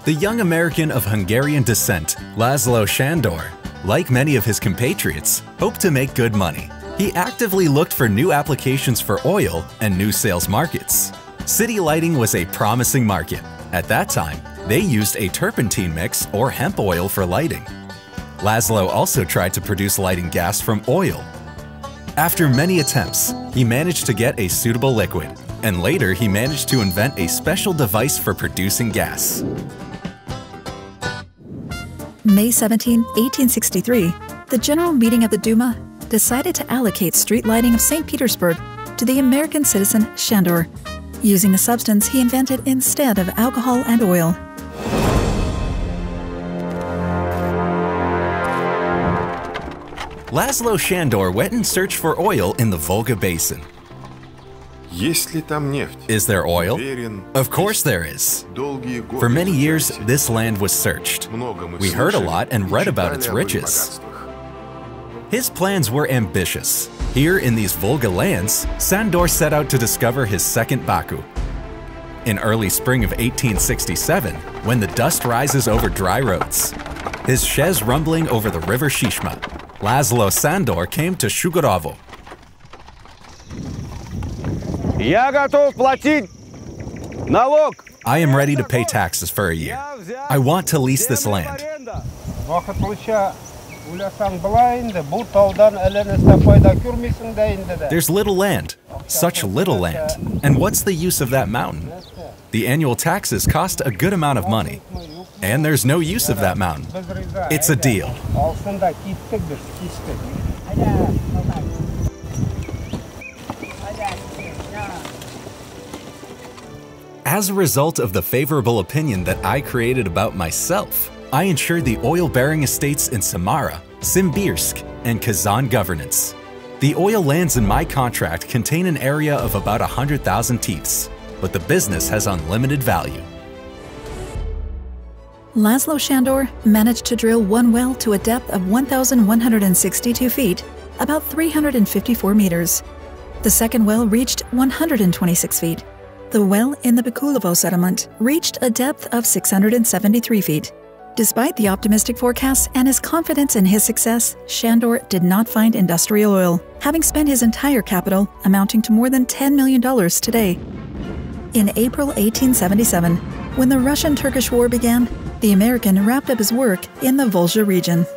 The young American of Hungarian descent, Laszlo Sandor, like many of his compatriots, hoped to make good money. He actively looked for new applications for oil and new sales markets. City lighting was a promising market. At that time, they used a turpentine mix or hemp oil for lighting. Laszlo also tried to produce lighting gas from oil. After many attempts, he managed to get a suitable liquid, and later he managed to invent a special device for producing gas. May 17, 1863, the General Meeting of the Duma decided to allocate street lighting of St. Petersburg to the American citizen Sandor, using the substance he invented instead of alcohol and oil. Laszlo Sandor went in search for oil in the Volga Basin. Is there oil? Of course there is. For many years, this land was searched. We heard a lot and read about its riches. His plans were ambitious. Here in these Volga lands, Sandor set out to discover his second Baku. In early spring of 1867, when the dust rises over dry roads, his chaise rumbling over the river Shishma, Laszlo Sandor came to Shugorovo. I am ready to pay taxes for a year. I want to lease this land. There's little land, such little land. And what's the use of that mountain? The annual taxes cost a good amount of money. And there's no use of that mountain. It's a deal. As a result of the favorable opinion that I created about myself, I ensured the oil-bearing estates in Samara, Simbirsk, and Kazan governance. The oil lands in my contract contain an area of about 100,000 teeths, but the business has unlimited value. Laszlo Sandor managed to drill one well to a depth of 1,162 feet, about 354 meters. The second well reached 126 feet. The well in the Bikulovo settlement reached a depth of 673 feet. Despite the optimistic forecasts and his confidence in his success, Sandor did not find industrial oil, having spent his entire capital, amounting to more than $10 million today. In April 1877, when the Russian-Turkish War began, the American wrapped up his work in the Volga region.